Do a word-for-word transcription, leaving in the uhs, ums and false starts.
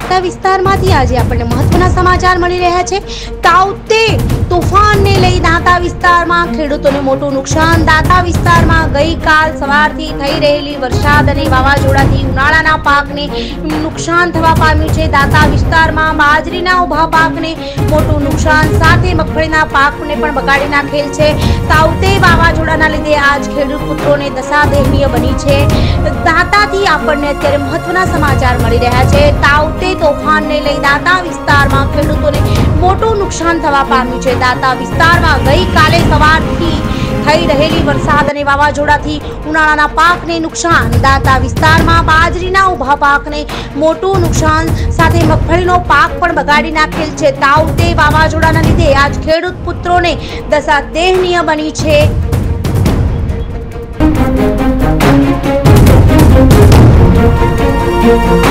દાંતા વિસ્તારમાંથી આજે આપણને મહત્વના સમાચાર મળી રહ્યા છે। તાઉતે તોફાનને લઈ દાંતા વિસ્તારમાં ખેડૂતોને મોટું નુકસાન। દાંતા વિસ્તારમાં ગઈકાલ સવારથી થઈ રહેલી વરસાદ અને વાવાઝોડાથી ઉનાળાના પાકને નુકસાન થવા પામ્યું છે। દાંતા વિસ્તારમાં બાજરીના ઊભા પાકને મોટું નુકસાન સાથે મગફળીના પાકને પણ બગાડી નાખેલ છે। તાઉતે વાવાઝોડાના લીધે આજ ખેડૂત પુત્રોને દશા દયનીય બની છે। દાંતાથી આપણને અત્યારે મહત્વના સમાચાર મળી રહ્યા છે। તાઉતે તોફાનને લઈ દાંતા વિસ્તારમાં ખેડૂતોને મોટું નુકસાન થવા પામ્યું છે। દાંતા વિસ્તારમાં ગઈકાલે સવારથી થઈ રહેલી વરસાદ અને વાવાઝોડાથી ઉનાળાના પાકને નુકસાન। દાંતા વિસ્તારમાં બાજરીના ઊભા પાકને મોટું નુકસાન સાથે મગફળીનો પાક પણ બગાડી નાખેલ છે। તાઉતે વાવાઝોડાના લીધે આજ ખેડૂત પુત્રોને દશા દયનીય બની છે। Thank you.